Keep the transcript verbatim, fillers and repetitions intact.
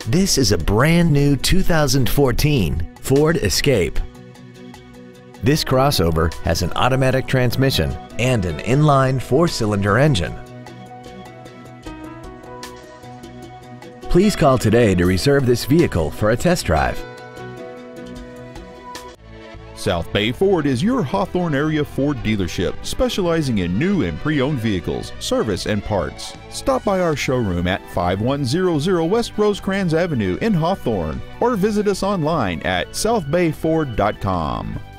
This is a brand new two thousand fourteen Ford Escape. This crossover has an automatic transmission and an inline four-cylinder engine. Please call today to reserve this vehicle for a test drive. South Bay Ford is your Hawthorne area Ford dealership, specializing in new and pre-owned vehicles, service, and parts. Stop by our showroom at five one zero zero West Rosecrans Avenue in Hawthorne, or visit us online at south bay ford dot com.